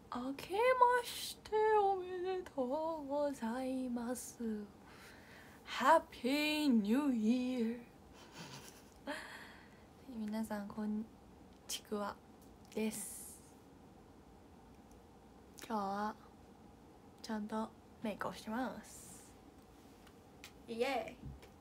明けましておめでとうございます。ハッピーニューイヤー。皆さんこんちくわです。今日はちゃんとメイクをしてます。イエ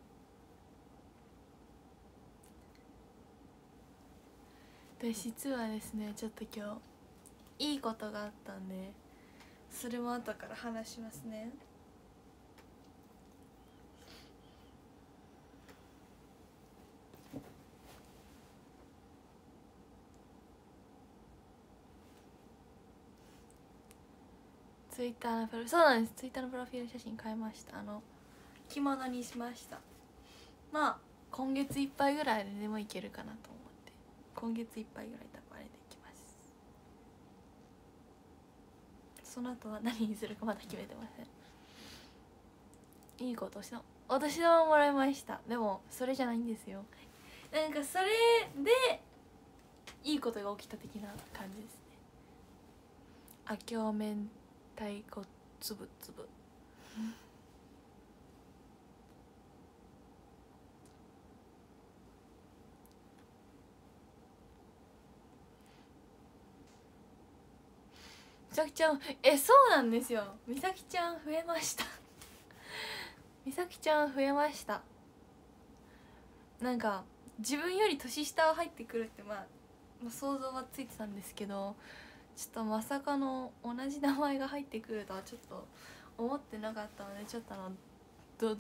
ーイ。で実はですね、ちょっと今日いいことがあったんで、それも後から話しますね。ツイッターのプロそうなんです。ツイッターのプロフィール写真変えました。着物にしました。まあ今月いっぱいぐらいでもいけるかなと思って、今月いっぱいぐらい多分あれできます。その後は何にするかまだ決めてません。いいことしたお年玉もらいました。でもそれじゃないんですよ。なんかそれでいいことが起きた的な感じですね。あきょう明太子つぶつぶみさきちゃん、そうなんですよ。みさきちゃん増えましたみさきちゃん増えました。なんか自分より年下は入ってくるって、まあ想像はついてたんですけど、ちょっとまさかの同じ名前が入ってくるとはちょっと思ってなかったので、ちょっとど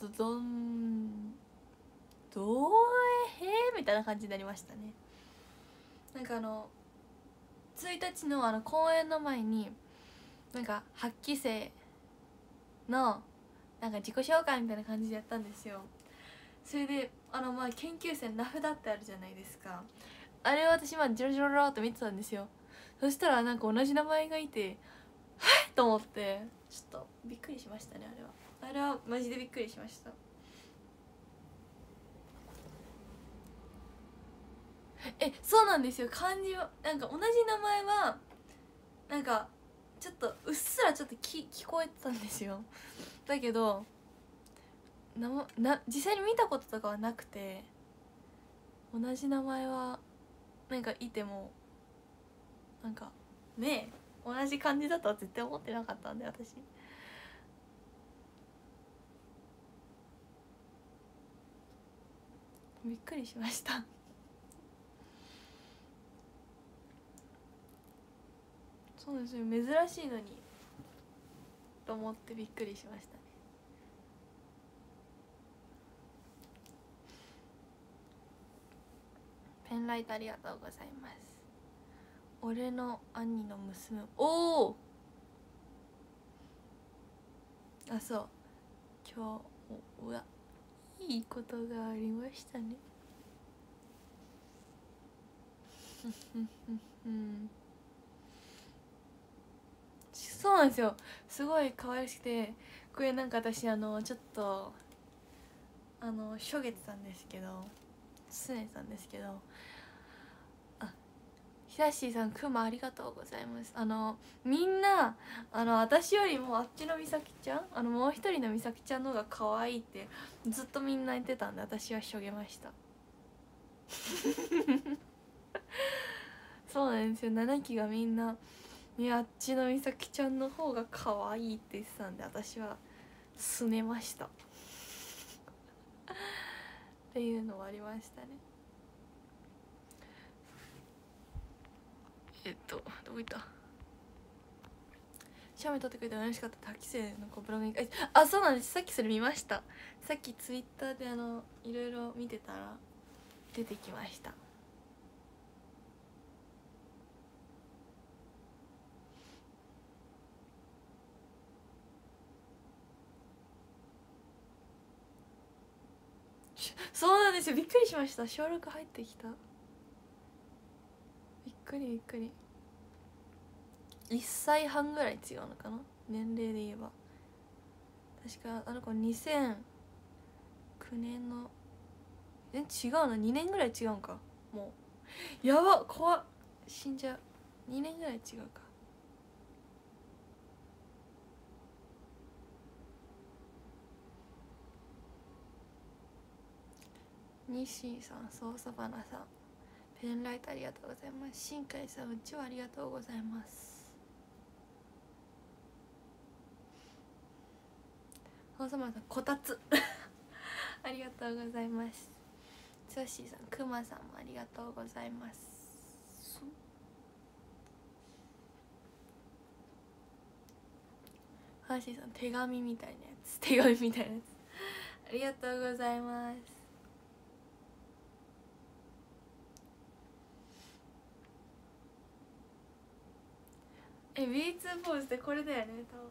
どえみたいな感じになりましたね。なんか1日の公演の前になんか8期生のなんか自己紹介みたいな感じでやったんですよ。それでまあ研究生の名札ってあるじゃないですか。あれを私ジロジロロって見てたんですよ。そしたらなんか同じ名前がいて、はっと思ってちょっとびっくりしましたね。あれはマジでびっくりしました。そうなんですよ。漢字はなんか同じ名前はなんかちょっとうっすらちょっと聞こえてたんですよ。だけど実際に見たこととかはなくて、同じ名前はなんかいてもなんかね同じ感じだとは絶対思ってなかったんで、私びっくりしましたそうですよ、珍しいのにと思ってびっくりしましたね。ペンライトありがとうございます。俺の兄の娘、おおそう今日はいいことがありましたねそうなんですよ。すごい可愛らしくて、これなんか私ちょっとしょげてたんですけど、すねたんですけど、ひさしーさんくまありがとうございます。みんな私よりもあっちのみさきちゃん、もう一人のみさきちゃんの方が可愛いってずっとみんな言ってたんで、私はしょげましたそうなんですよ。7期がみんな、あっちのみさきちゃんの方が可愛いって言ってたんで、私はすねましたっていうのはありましたね。どこ行った。写メ撮ってくれて嬉しかった。8期生のブログにそうなんです。さっきそれ見ました。さっきツイッターでいろいろ見てたら出てきました。そうなんですよ。びっくりしました。小6入ってきた。びっくりびっくり。1歳半ぐらい違うのかな、年齢で言えば。確か子2009年の違うな、2年ぐらい違うんか。もうやば、怖っ、死んじゃう。2年ぐらい違うか。 西井さん、そうさばなさん、ペンライトありがとうございます。新海さん、うちはありがとうございます。そうさばなさん、こたつありがとうございます。ソッシーさん、くまさんもありがとうございます。ハーシーさん、手紙みたいなやつ、手紙みたいなやつありがとうございます。B2 ポーズってこれだよね、多分。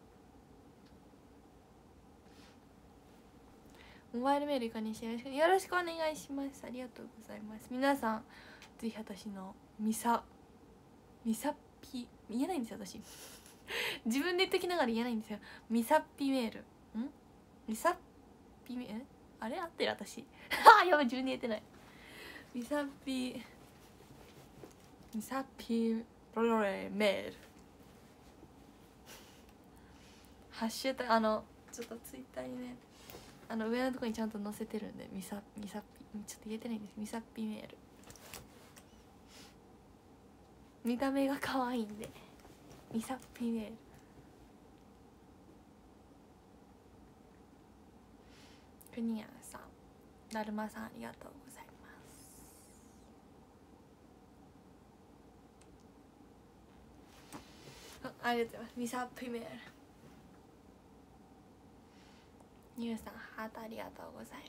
モバイルメールいかにしてよろしくお願いします。ありがとうございます。皆さんぜひ私のミサピ言えないんですよ私自分で言っときながら言えないんですよ。ミサピメールミサピメールあれ合ってる私やばい自分で言えてない。ミサピプロレメールハッシュタグちょっとツイッターにね上のところにちゃんと載せてるんでミサピちょっと言えてないんです。ミサピメール見た目が可愛いんでミサピメール。クニアンさん、だるまさん、ありがとうございます。ありがとうございます。ミサピメール。ニューさん、ハートありがとうござい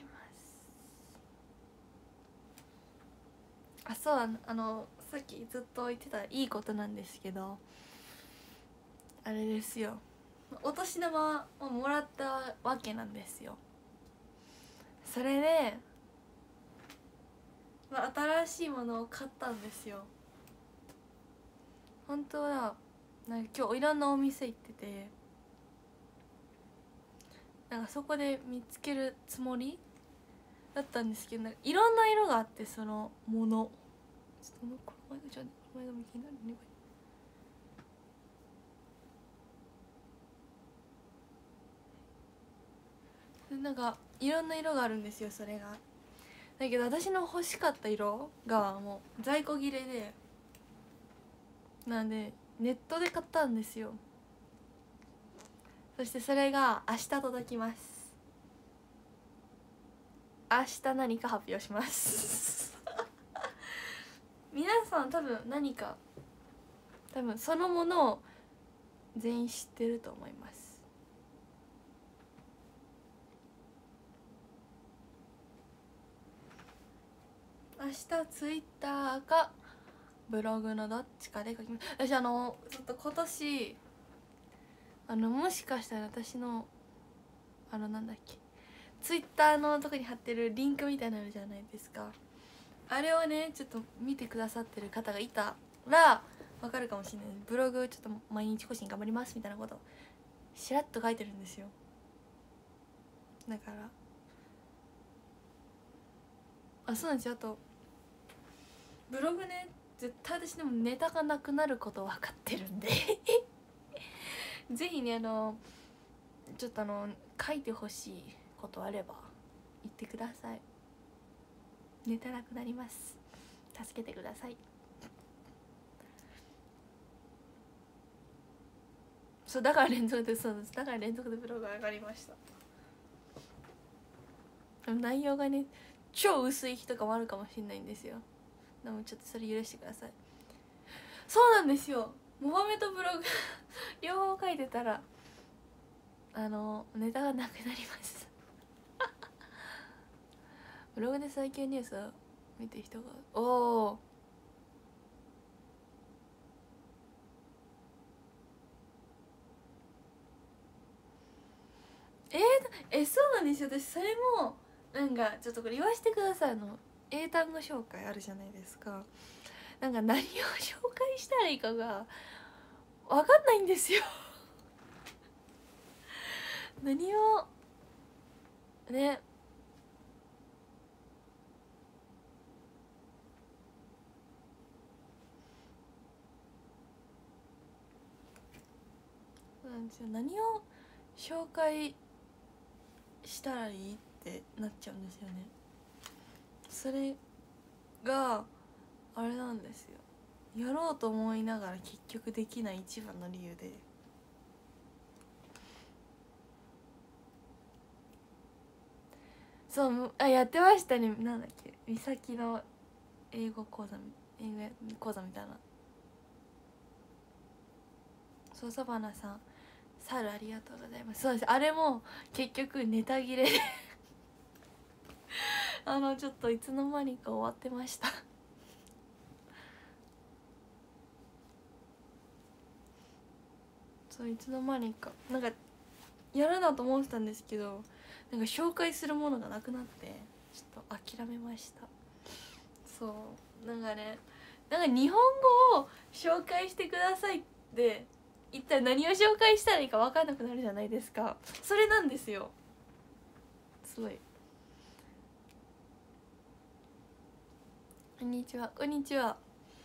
ます。そうさっきずっと言ってたいいことなんですけど、あれですよ、お年玉をもらったわけなんですよ。それで、新しいものを買ったんですよ。本当はなんか今日いろんなお店行ってて、なんかそこで見つけるつもりだったんですけど、なんかいろんな色があって、そのものちょっとこの前が気になるね。なんかいろんな色があるんですよ。それがだけど私の欲しかった色がもう在庫切れで、なんでネットで買ったんですよ。そしてそれが明日届きます。明日何か発表します皆さん多分そのものを全員知ってると思います。明日ツイッターかブログのどっちかで書きます。私ちょっと今年もしかしたら私のなんだっけ、ツイッターのとこに貼ってるリンクみたいなのあるじゃないですか。あれをねちょっと見てくださってる方がいたらわかるかもしれない。ブログちょっと毎日更新頑張りますみたいなことしらっと書いてるんですよ。だからそうなんですよ。あとブログね、絶対私でもネタがなくなること分かってるんでぜひねちょっと書いてほしいことあれば言ってください。ネタなくなります。助けてください。そうだから連続でブログ上がりました。内容がね超薄い日とかもあるかもしれないんですよ。でもちょっとそれ許してください。そうなんですよ。モバメとブログ両方書いてたらネタがなくなりますブログで最近ニュースを見てる人がおそうなんですよ。私それもなんかちょっとこれ言わせてください。英単語紹介あるじゃないですか。なんか何を紹介したらいいかが分かんないんですよ何をね、なんですよ。何を紹介したらいいってなっちゃうんですよね。 それがあれなんですよ。やろうと思いながら結局できない一番の理由で、そうやってましたね。なんだっけ、美咲の英語講座みたいな。そう、サバナさん猿ありがとうございます。そうです、あれも結局ネタ切れでちょっといつの間にか終わってましたそう、いつの間にかなんかやるなと思ってたんですけど、なんか紹介するものがなくなってちょっと諦めました。そうなんかね、なんか日本語を紹介してくださいって一体何を紹介したらいいか分かんなくなるじゃないですか。それなんですよ。すごい。こんにちは、こんにちは。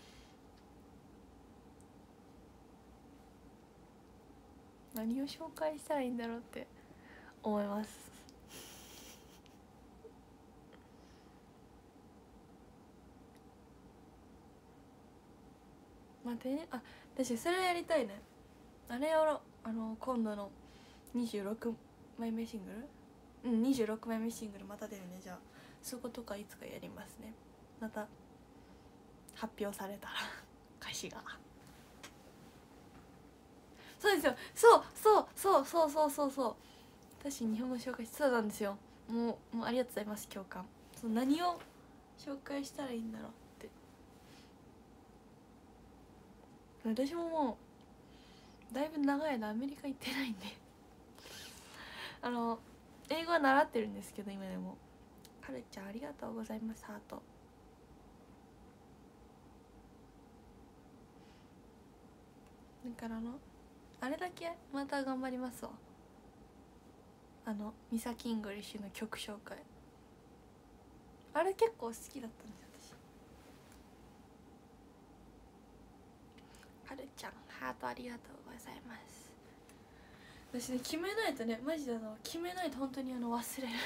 何を紹介したらいいんだろうって思います。待ってね、私それやりたいね。あれやろ、今度の26枚目シングル、26枚目シングルまた出るね。じゃあそことかいつかやりますね。また発表されたら歌詞が。そうですよ、そう私日本語紹介してたんですよ。もうありがとうございます、共感。そう、何を紹介したらいいんだろうって。私ももうだいぶ長い間アメリカ行ってないんで英語は習ってるんですけど今でも。カルちゃんありがとうございます、ハート。だからあれだけまた頑張りますわ。ミサキングリッシュの曲紹介、あれ結構好きだったんですよ私。はるちゃんハートありがとうございます。私ね、決めないとね、マジで決めないと本当に忘れる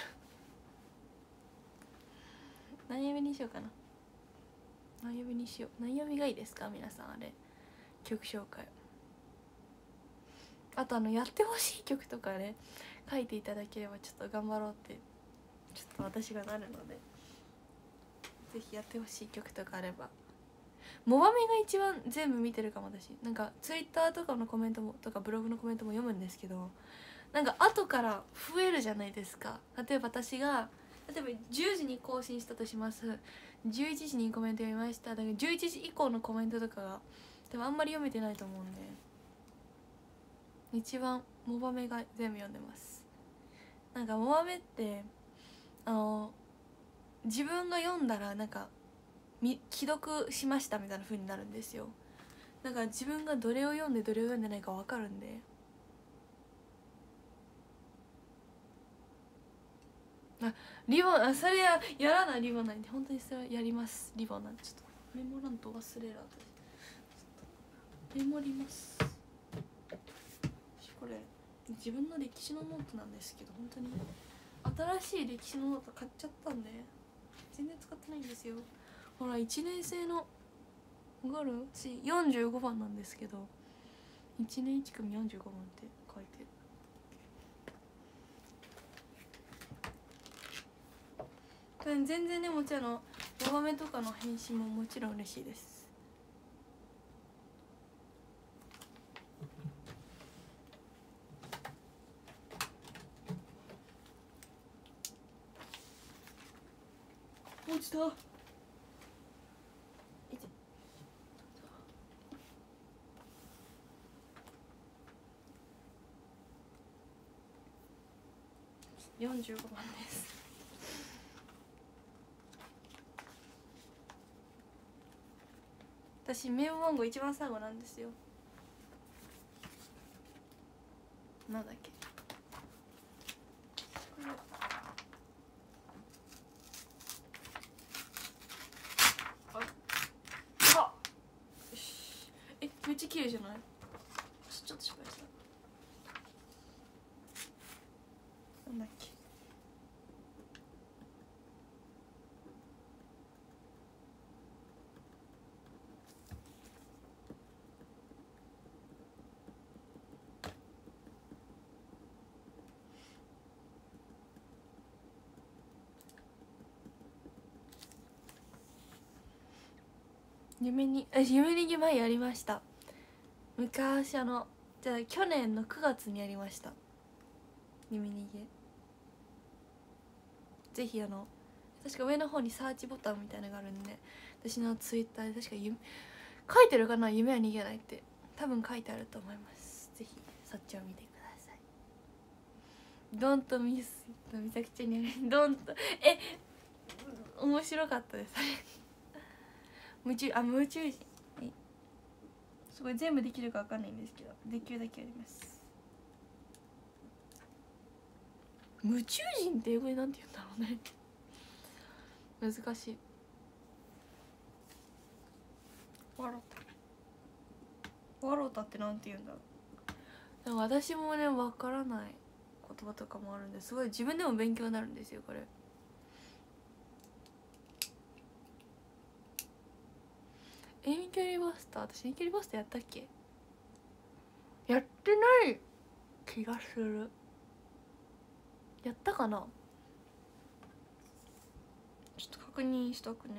何曜日にしようかな。何曜日にしよう。何曜日がいいですか皆さん。あれ曲紹介、あとやってほしい曲とかね書いていただければちょっと頑張ろうってちょっと私がなるので、ぜひやってほしい曲とかあれば。モバメが一番全部見てるかも。私なんかツイッターとかのコメントもとかブログのコメントも読むんですけど、なんか後から増えるじゃないですか。例えば私が10時に更新したとします。11時にコメント読みました。だから11時以降のコメントとかが多分あんまり読めてないと思うんで、一番モバメが全部読んでます。なんかモバメって自分が読んだらなんか既読しましたみたいな風になるんですよ。だから自分がどれを読んでどれを読んでないか分かるんで。リボン、それやらないリボンないんで、本当にそれやります。リボンなんてちょっとメモらんと忘れる。私メモります。これ自分の歴史のノートなんですけど、本当に新しい歴史のノート買っちゃったんで全然使ってないんですよ。ほら1年生の分かる45番なんですけど、1年1組45番って書いてる。全然ね、もちろんモバメとかの返信ももちろん嬉しいです。落ちた。45番です。私名簿番号一番最後なんですよ。なんだっけ、めっちゃ綺麗じゃない？ちょっと失敗した。なんだっけ、 夢に前やりました。昔じゃあ去年の9月にやりました。夢逃げ。ぜひ確か上の方にサーチボタンみたいなのがあるんで、私のツイッターで確か書いてるかな、夢は逃げないって。多分書いてあると思います。ぜひそっちを見てください。ドントミスめちゃくちゃにドント面白かったです。夢中人すごい全部できるか分かんないんですけど、できるだけやります。夢中人って英語でなんて言うんだろうね。難しい。わろたってなんて言うんだろう。でも私もね分からない言葉とかもあるんで、すごい自分でも勉強になるんですよこれ。遠距離バスター、私遠距離バスターやったっけ？やってない気がする。やったかな？ちょっと確認しとくね。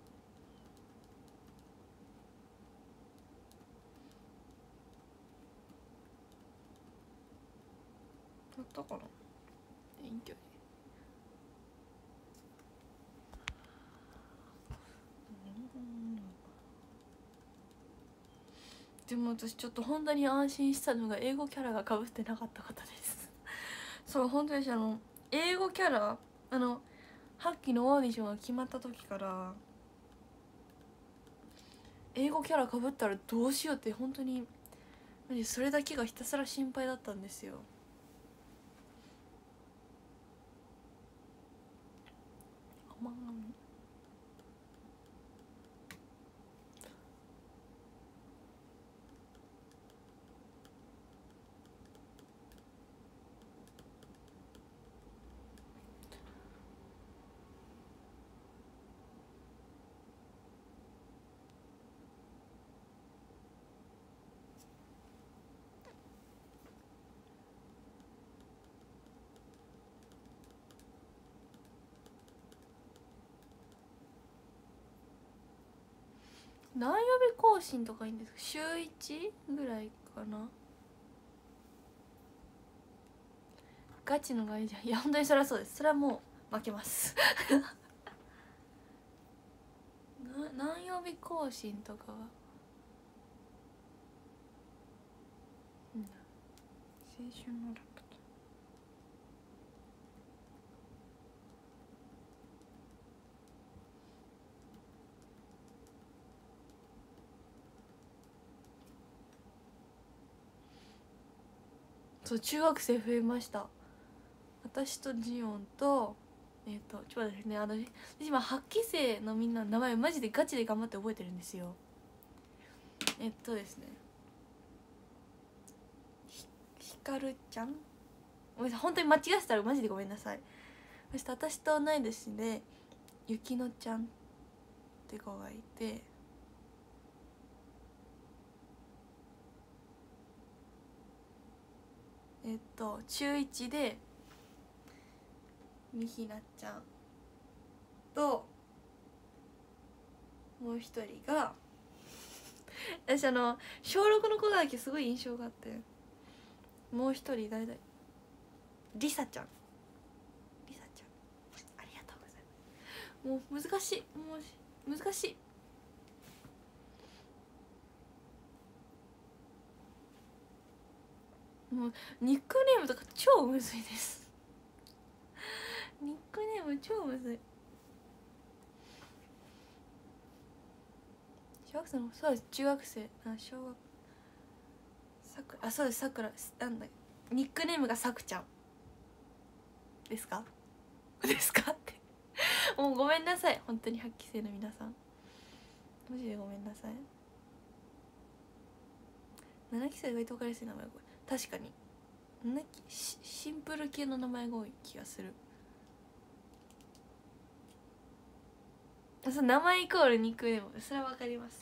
やったかな？遠距離でも私ちょっと本当に安心したのが英語キャラが被ってなかったことですそう本当に英語キャラハッキーのオーディションが決まった時から英語キャラ被ったらどうしようって本当にそれだけがひたすら心配だったんですよ。甘噛み何曜日更新とかいいんですか？週1ぐらいかな。ガチのがいいじゃん。いや本当にそれはそうです。それはもう負けます何曜日更新とかは青春のラプそう中学生増えました。私とジオンとちょっと待ってね、私今8期生のみんなの名前マジでガチで頑張って覚えてるんですよ。ですね、ひかるちゃん、ごめんなさい本当に間違えてたらマジでごめんなさい。そして私と同い年でゆきのちゃんって子がいて、中1でみひなちゃんともう一人が私小6の子だけすごい印象があって、もう一人誰だ、りさちゃん、りさちゃんありがとうございます。もう難しい、もう難しい。もうニックネームとか超むずいですニックネーム超むずい。小学生のそうです、中学生小学そうです、さくらなんだ、ニックネームがさくちゃんですかですかってもうごめんなさい本当に8期生の皆さん、マジでごめんなさい。7期生が意外と分かりやすい名前が多い。確かにシンプル系の名前が多い気がする。そう名前イコールニックネーム、それは分かります。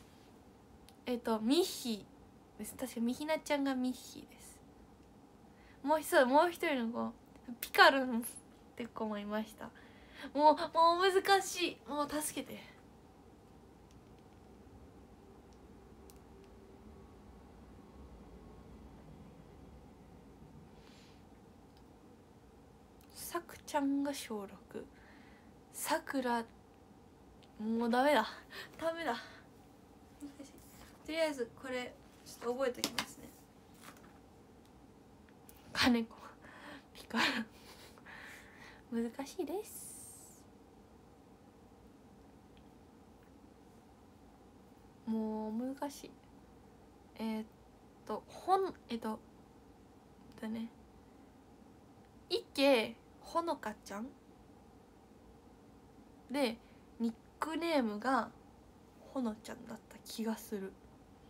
ミッヒーです。確かみひなちゃんがミッヒーです。もう一人の子ピカルンって子もいました。もう難しい、もう助けて。 ちゃんが小6、さくらもうダメだとりあえずこれちょっと覚えておきますね。金子ピカル難しいです。もう難しい。だね、池ほのかちゃんでニックネームがほのちゃんだった気がする。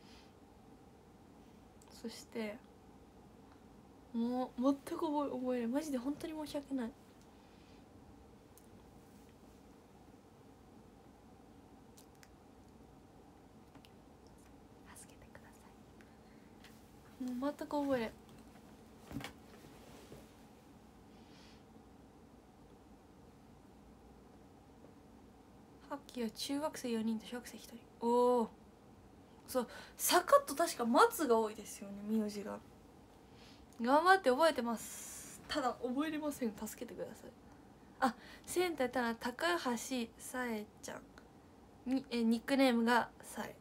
そしてもう全く覚えない。マジで本当に申し訳ない。助けてください。もう全く覚えない。ハッキーは中学生4人と小学生1人。おお、そう、坂と確か松が多いですよね、名字が。頑張って覚えてます。ただ覚えれません。助けてください。あ、センターやったら高橋さえちゃんにニックネームがさえ。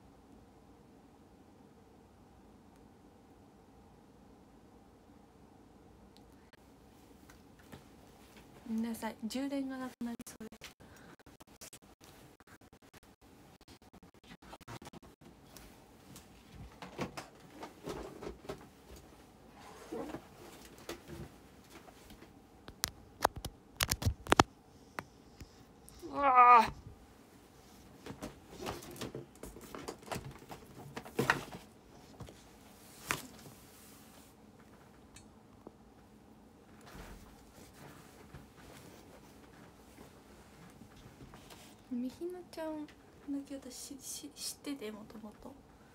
皆さん充電がなくなりそうです。うわー、みひなちゃんだけ私知ってて、もともと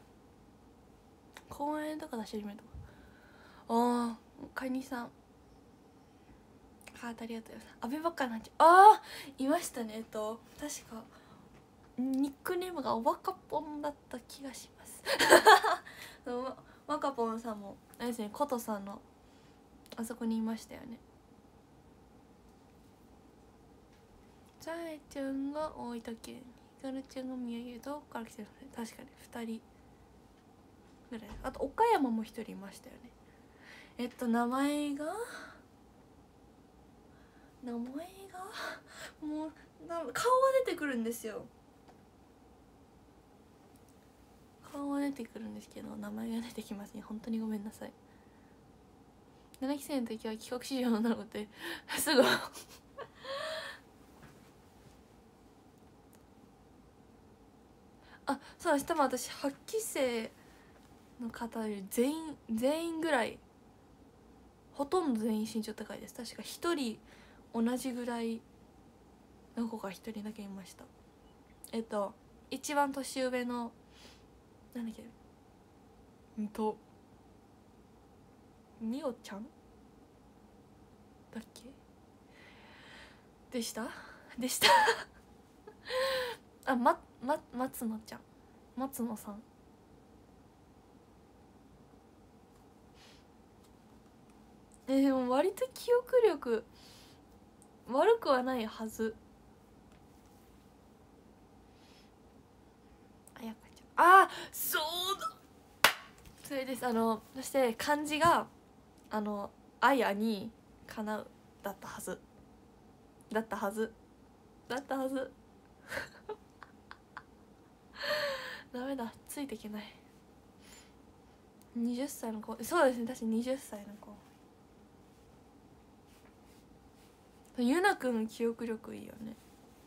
公園とか出し始めた。ああ、カニさんハートありがとうございます。アベばっかなんちゃう。ああ、いましたね。確かニックネームがワカポンだった気がしますワカポンさんもあれですね、コトさんのあそこにいましたよね。さえちゃんが大分県、ひかるちゃんが宮城、どこから来てるのね。確かに2人ぐらい。あと岡山も1人いましたよね。名前がもう顔は出てくるんですよ。顔は出てくるんですけど名前が出てきますね。本当にごめんなさい。7期生の時は帰国子女の女の子ってすぐあ、そうです。多分私8期生の方より全員ぐらい、ほとんど全員身長高いです。確か1人同じぐらいの子が1人だけいました。一番年上のなんだっけ、みおちゃんだっけでしたあ、松野ちゃん、松野さん。でも割と記憶力悪くはないはず。あやかちゃん、あ、そうだ、それです。そして漢字があやにかなうだったはずダメだ、ついていけない。20歳の子、そうですね、確かに20歳の子。ゆなくん記憶力いいよね。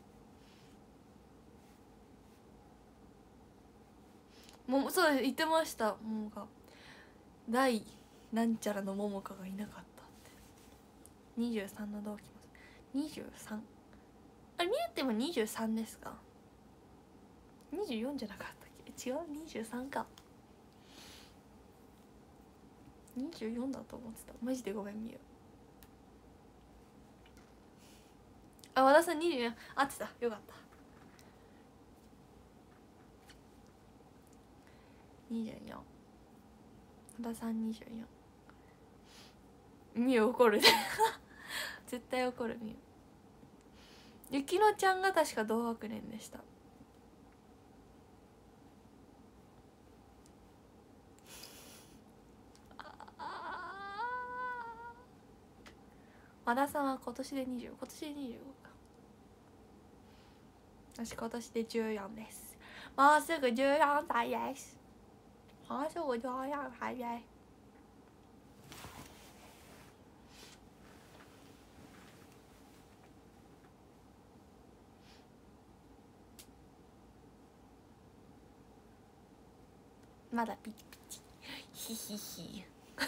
もうそうです、言ってました。もうが大なんちゃらの桃香がいなかったって。23の同期も 23？ あれ見えても23ですか？24じゃなかったっけ？違う、23か。24だと思ってた。マジでごめん、みゆ。あ、和田さん24、合ってた、よかった。24、和田さん24。みゆ怒るで絶対怒るみゆ。ゆきのちゃんが確か同学年でした。和田さんは今年で20、今年で25か。私今年で14です。もうすぐ14歳です。もうすぐ14歳です。まだピッピチヒヒヒ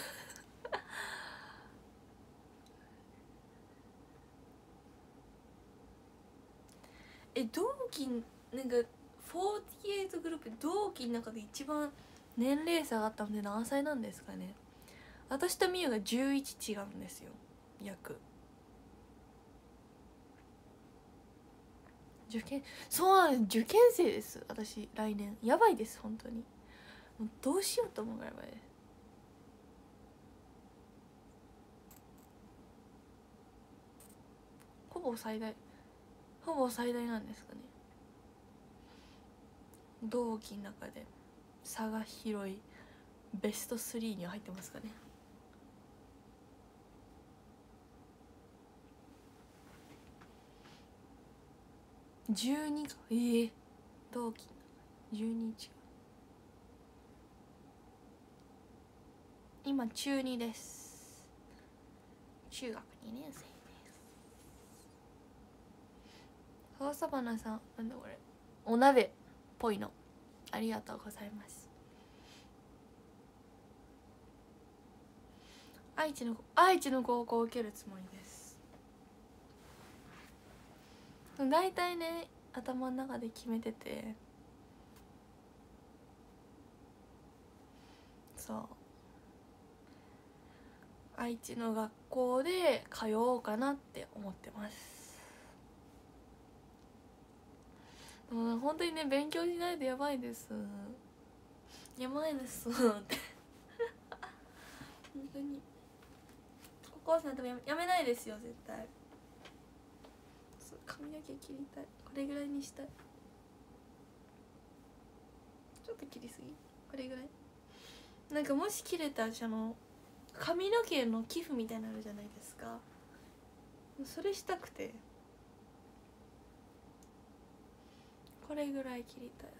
同期なんか48グループ同期の中で一番年齢差があったので何歳なんですかね。私とみゆが11違うんですよ。約そうなんです、受験生です。私来年やばいです本当に。もうどうしようと思うぐらいまで。ほぼ最大なんですかね。同期の中で差が広いベスト3には入ってますかね。12か。同期12違う。今中2です。中学2年生です。川サバナさん、なんだこれ、お鍋っぽいのありがとうございます。愛知の高校を受けるつもりです。だいたいね頭の中で決めてて、そう愛知の学校で通おうかなって思ってます。でも本当にね勉強しないとやばいですって本当に高校生になってもやめないですよ絶対。髪の毛切りたい。これぐらいにしたい。ちょっと切りすぎ。これぐらい。なんかもし切れたら髪の毛の寄付みたいなのあるじゃないですか。それしたくてこれぐらい切りたい。だ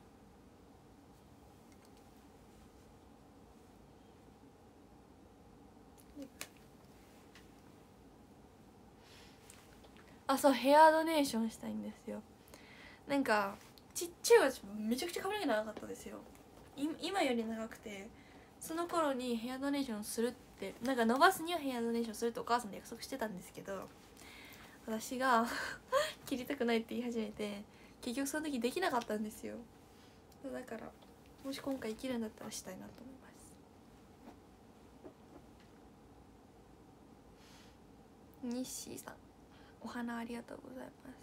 からそうヘアドネーションしたいんですよ。なんかちっちゃい私めちゃくちゃ髪の毛長かったですよ。今より長くて、その頃にヘアドネーションするってなんか伸ばすにはヘアドネーションするってお母さんで約束してたんですけど、私が切りたくないって言い始めて結局その時できなかったんですよ。だからもし今回切るんだったらしたいなと思います。ニッシーさんお花ありがとうございます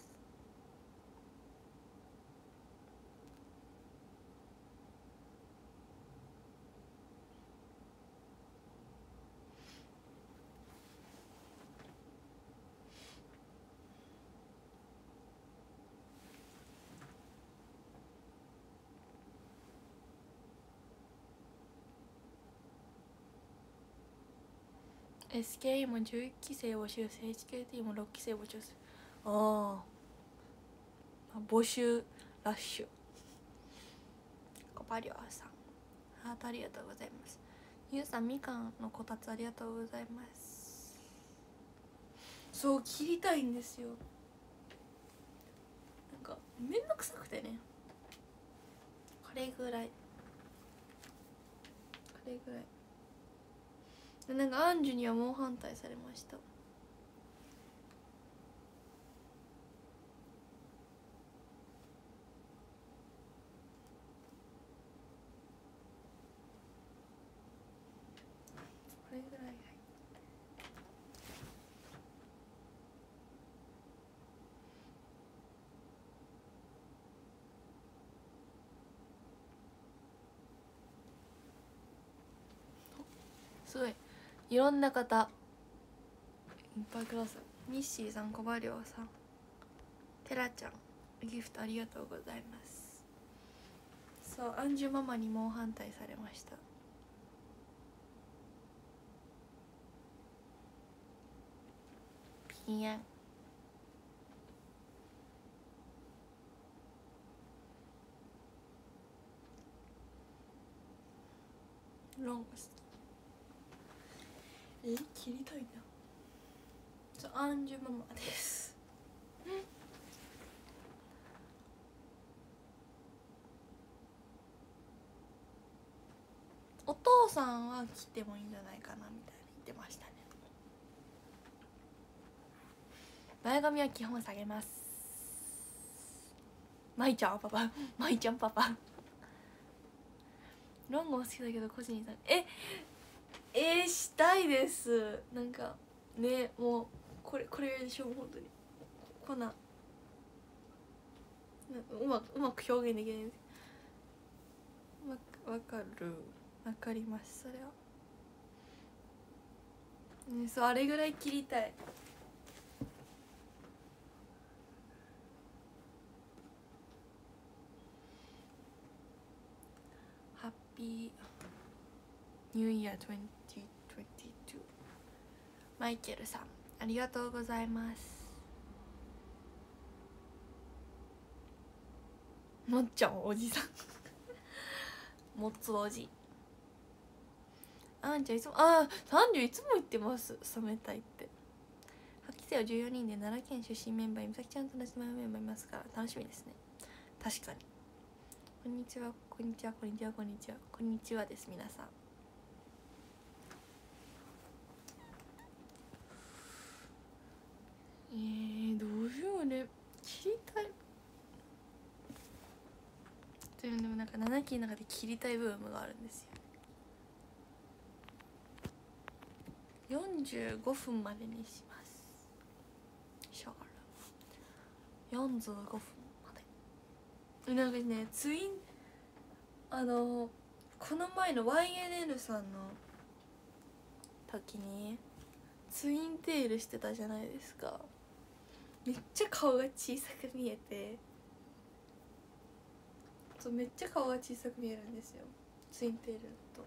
。SKE も11期生募集、HKT も6期生募集する。募集ラッシュ。コパリョアさんハートありがとうございます。ゆうさんみかんのこたつありがとうございます。そう切りたいんですよ。なんかめんどくさくてね。これぐらいでなんかアンジュには猛反対されました。これぐらいすごいいろんな方いっぱいください。 ミッシーさん、コバリョウさん、テラちゃん、ギフトありがとうございます。そう、アンジュママに猛反対されました。ピンヤンロングス切りたいな。そう、アンジュママです。お父さんは切ってもいいんじゃないかなみたいに言ってましたね。前髪は基本下げます。まいちゃんパパまいちゃんパパロングも好きだけど個人にしたいです。なんかね、もうこれでしょ。本当にこんなうまく表現できないんです。わかります。それはね、そう、あれぐらい切りたい。ハッピーニューイヤー2022。マイケルさん、ありがとうございます。もっちゃんおじさんもっつおじ。あんちゃんいつも30いつも言ってます。冷めたいって。発揮生は14人で奈良県出身メンバーに美咲ちゃんと同じメンバーいますから楽しみですね。確かに。こんにちはこんにちはこんにちはこんにちはこんにちはです。皆さんどうしようね。切りたい。でもなんか7期の中で切りたいブームがあるんですよ。45分までにします。しゃがら45分まで。なんかね、ツインこの前の YNN さんの時にツインテールしてたじゃないですか。めっちゃ顔が小さく見えて、そうめっちゃ顔が小さく見えるんですよ、ツインテールと。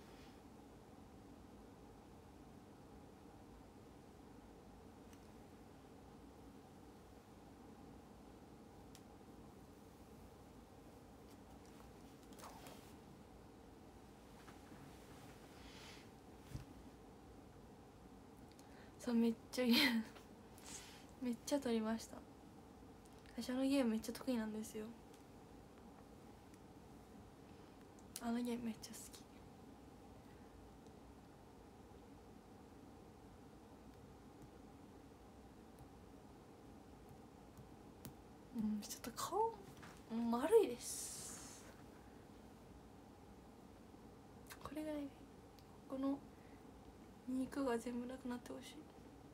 そうめっちゃめっちゃ撮りました。私あのゲームめっちゃ得意なんですよ。あのゲームめっちゃ好き。ちょっと顔丸いです。これぐらい、この肉が全部なくなってほしい。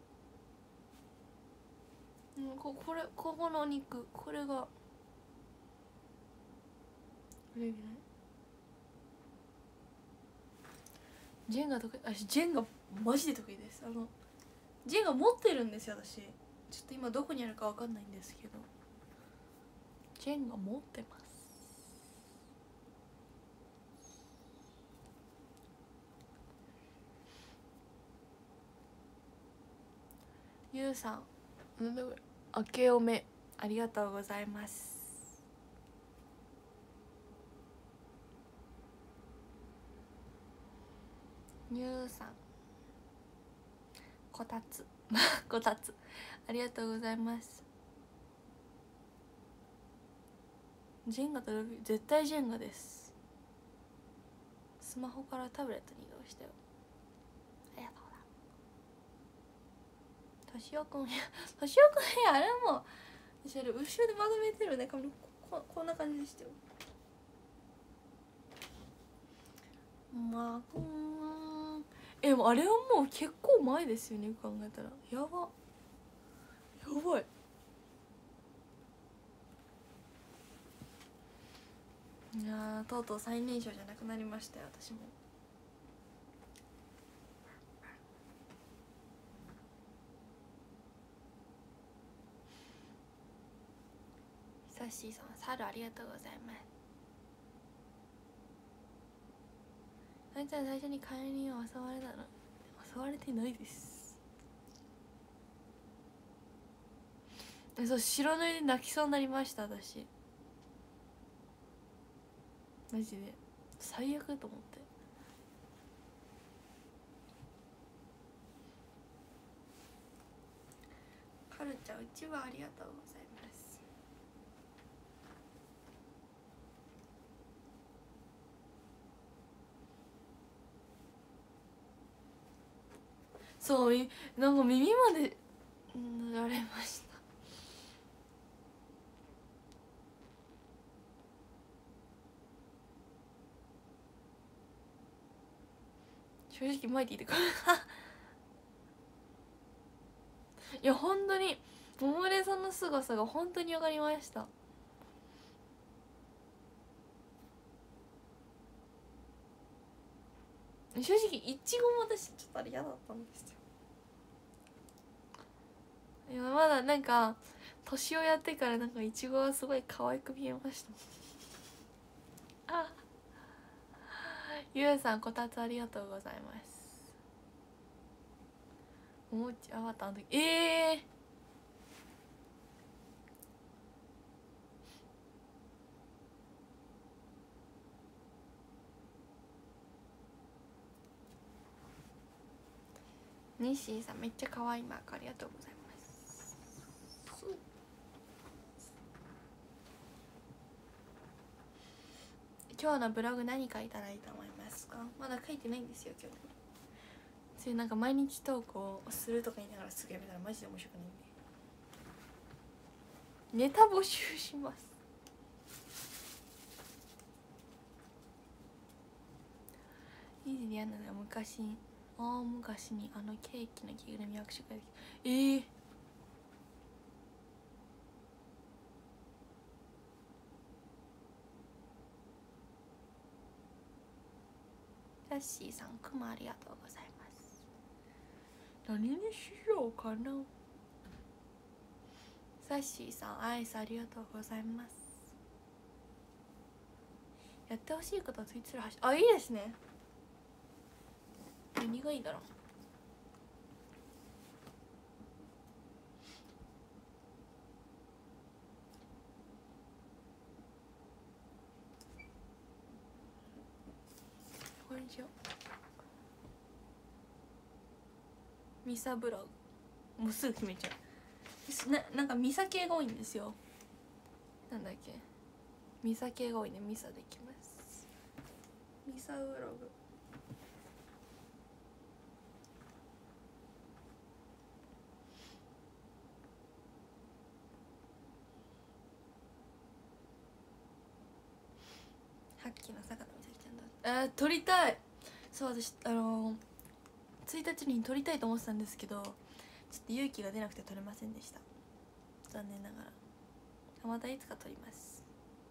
ここの肉、これがこれぐらい。ジェンガ得意。ジェンガマジで得意です。ジェンガ持ってるんですよ私。ちょっと今どこにあるかわかんないんですけど、ジェンガ持ってます。ゆうさん、明けおめありがとうございます。ゆうさん、こたつこたつありがとうございます。ジェンガとルビー、絶対ジェンガです。スマホからタブレットに移動したよ。ありがとうだ。としおくんあれも私あれ後ろでまとめてるね髪、こんな感じでしたよ。でもあれはもう結構前ですよね、考えたら。やばい。いやとうとう最年少じゃなくなりましたよ、私も。 ッシーさん、猿ありがとうございます。あいつは最初にカエルに襲われたの？襲われてないです。そう、白塗りで泣きそうになりました、私。マジで最悪と思って。カルちゃん、うちはありがとうございます。そう、なんか耳まで塗られました。正直マイティーっていや本当に桃レさんの凄さが本当に分かりました。正直いちごも私ちょっとあれ嫌だったんですよ。いやまだなんか年をやってからなんかいちごはすごい可愛く見えました。あ、ゆうさんこたつありがとうございます。おもちアバターの時ニッシーさんめっちゃ可愛いマークありがとうございます。今日のブログ何書いたらいいと思いますか？まだ書いてないんですよ今日。そういうなんか毎日投稿をするとか言いながらすぐやめたらマジで面白くないんで、ネタ募集します。以前やんなのは昔、大昔にあのケーキの着ぐるみ握手会でラッシーさんクマありがとうございます。何にしようかな。サッシーさんアイスありがとうございます。やってほしいことをツイートするあ、いいですね。何がいいだろう。これにしよう。ミサブログもうすぐ決めちゃう。なんかミサ系が多いんですよ。なんだっけ、ミサ系が多いね。ミサできます。ミサブログさっきの坂田美咲ちゃんだ。撮りたい。そう私1日に撮りたいと思ってたんですけど、ちょっと勇気が出なくて撮れませんでした。残念ながら。またいつか撮ります。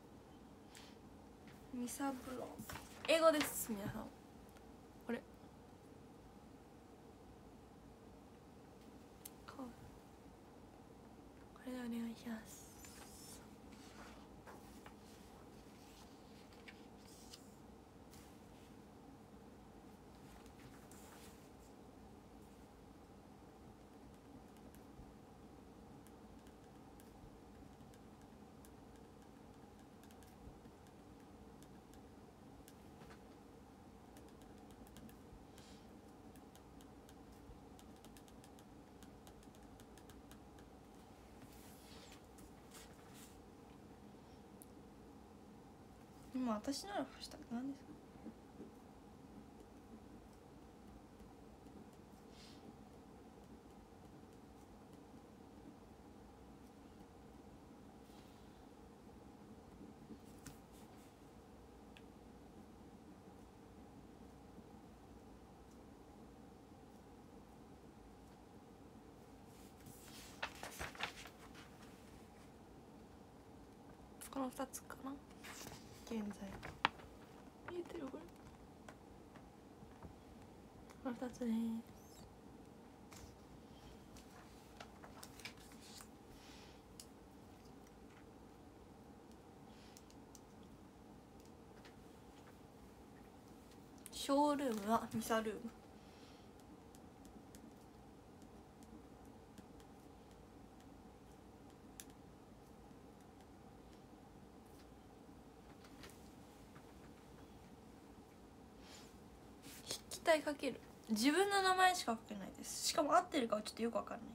ミサブログ英語です皆さん。これこれでお願いします。今私ならハッシュタグ何ですか？この2つかな現在。見えてるこれ。この2つです。 ショールームはミサルーム。筆記体書ける。自分の名前しか書けないです。しかも合ってるかはちょっとよくわかんないです。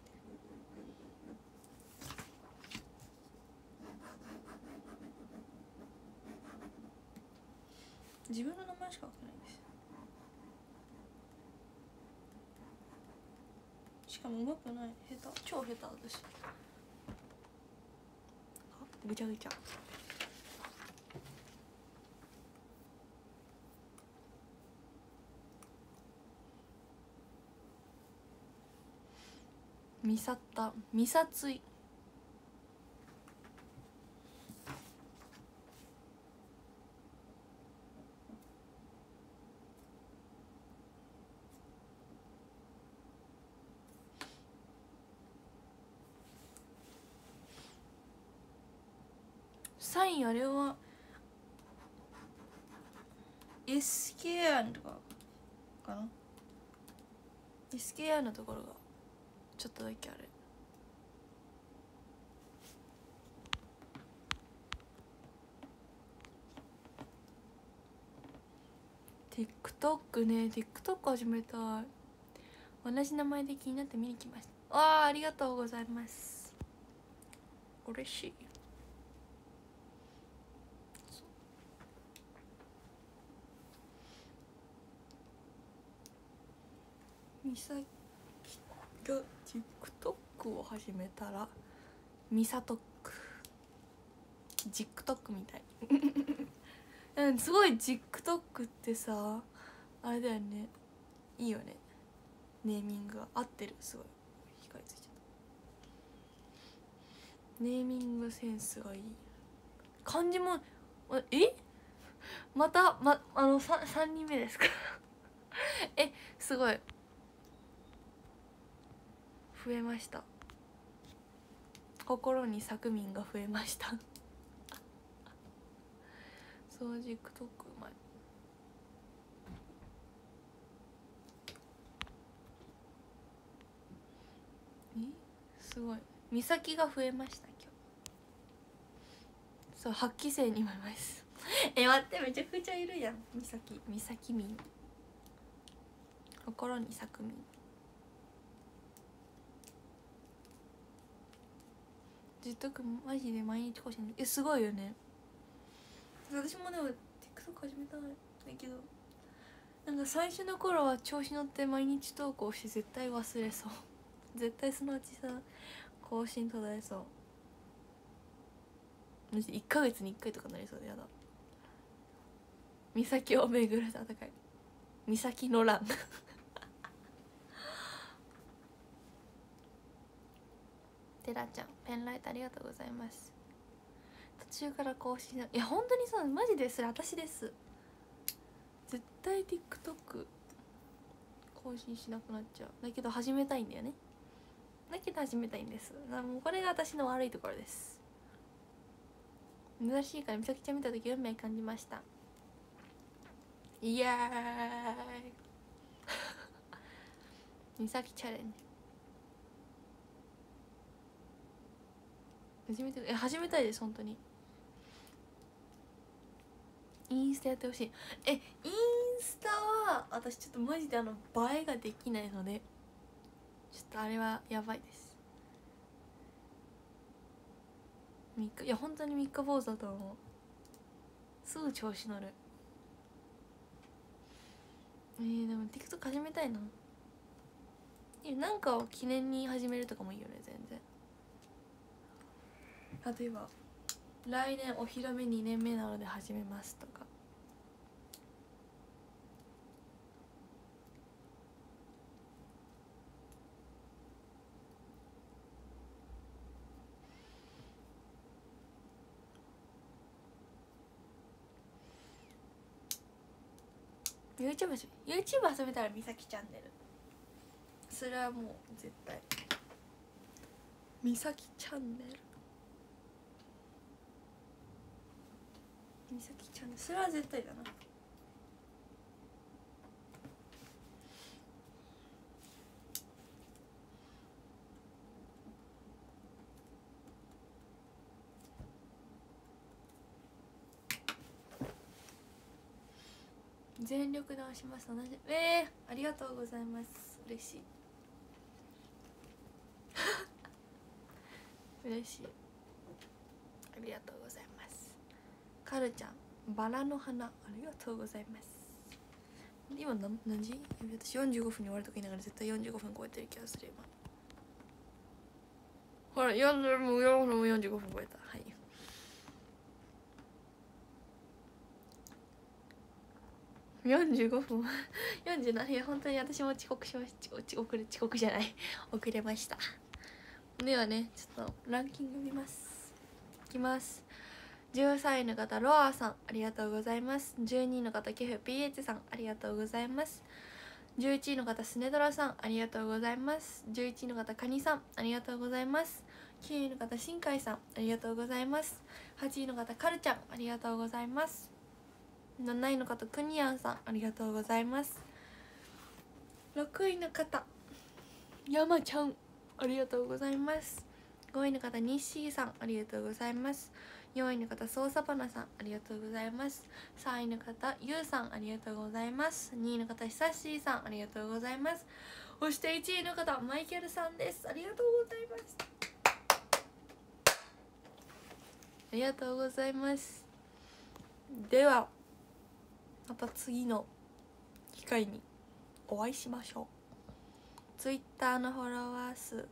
自分の名前しか書けないです。しかもうまくない。下手、超下手私。ぐちゃぐちゃ。ミサタ、ミサツイ。サインあれは SKR とかかな。 SKR のところがちょっとだけある。TikTok ね、TikTok 始めたい。同じ名前で気になって見に来ました。ありがとうございます。嬉しい。ミサが TikTok を始めたらミサトック TikTok みたいうん、すごい TikTok ってさ、あれだよね、いいよね、ネーミングが合ってる。すごい光ついちゃった。ネーミングセンスがいい。漢字もまた、3人目ですかすごい増えました。心に咲く民が増えましたそう、TikTok うまい。すごい。美咲が増えました今日。そう、8期生にもいます待って、めちゃくちゃいるやん。美咲民、心に咲く民。TikTok マジで毎日更新。すごいよね。私もでも TikTok 始めたんだけど、なんか最初の頃は調子乗って毎日投稿して絶対忘れそう絶対そのうちさ、更新途絶えそう。1ヶ月に1回とかなりそうでやだ。岬を巡る戦い、岬の乱テラちゃん、ペンライトありがとうございます。途中から更新、いや本当にそう、マジでそれ私です。絶対 TikTok 更新しなくなっちゃう。だけど始めたいんだよね。だけど始めたいんです。もうこれが私の悪いところです。珍しいから美咲ちゃん見た時運命感じました。イエーイ美咲チャレンジ始めたいです本当に。インスタやってほしい。インスタは私ちょっとマジで映えができないので、ちょっとあれはやばいです。いや本当に三日坊主だと思う。すぐ調子乗る。でも TikTok 始めたいな。なんかを記念に始めるとかもいいよね、全然。例えば来年お披露目2年目なので始めますとか。YouTube 始めたら美咲チャンネル、それはもう絶対美咲チャンネル、美咲チャンネル、それは絶対だな。 全力で押します。ありがとうございます。嬉しい嬉しい。ありがとうございます。カルちゃん、バラの花、ありがとうございます。今何時？私45分に終わるとか言いながら絶対45分超えてる気がする今。ほら、もう45分超えた。はい。45分47いや本当に私も遅刻しました。遅刻じゃない遅れました。ではね、ちょっとランキング見ます。いきます。13位の方ロアさん、ありがとうございます。12位の方ケフ PH さん、ありがとうございます。11位の方スネドラさん、ありがとうございます。11位の方カニさん、ありがとうございます。9位の方新海さん、ありがとうございます。8位の方カルちゃん、ありがとうございます。7位の方クニアンさん、ありがとうございます。6位の方山ちゃん、ありがとうございます。5位の方ニッシーさん、ありがとうございます。4位の方ソーサパナさん、ありがとうございます。3位の方ユウさん、ありがとうございます。2位の方ヒサッシーさん、ありがとうございます。そして1位の方マイケルさんです。ありがとうございます。ありがとうございます。ではまた次の機会にお会いしましょう。Twitter のフォロワー数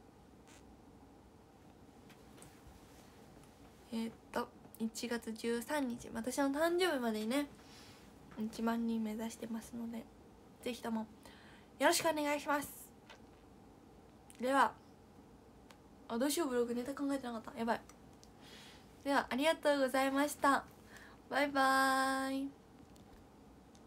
1月13日私の誕生日までにね1万人目指してますので、ぜひともよろしくお願いします。ではどうしよう、ブログネタ考えてなかった、やばい。ではありがとうございました。バイバーイ。